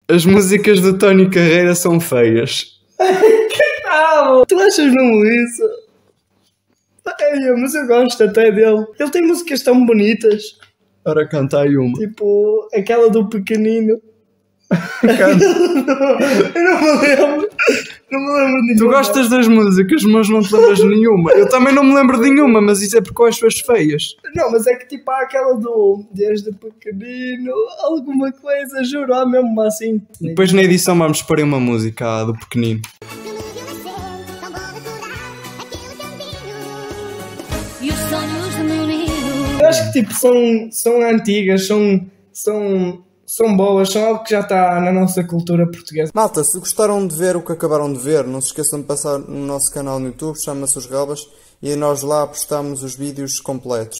As músicas do Tony Carreira são feias. Não, tu achas mesmo isso? Mas eu gosto até dele. Ele tem músicas tão bonitas. Ora, canta aí uma. Tipo, aquela do pequenino. Canta. Eu não me lembro. Não me lembro de nenhuma. Tu gostas das músicas, mas não te lembras de nenhuma. Eu também não me lembro de nenhuma, mas isso é porque eu acho as feias. Não, mas é que tipo há aquela do Desde pequenino, alguma coisa, juro, há mesmo assim. Depois na edição vamos pôr uma música do pequenino. E os sonhos do menino. Eu acho que tipo são antigas, são boas, são algo que já está na nossa cultura portuguesa. Malta, se gostaram de ver o que acabaram de ver, não se esqueçam de passar no nosso canal no YouTube, chama-se Os Relvas, e nós lá postamos os vídeos completos.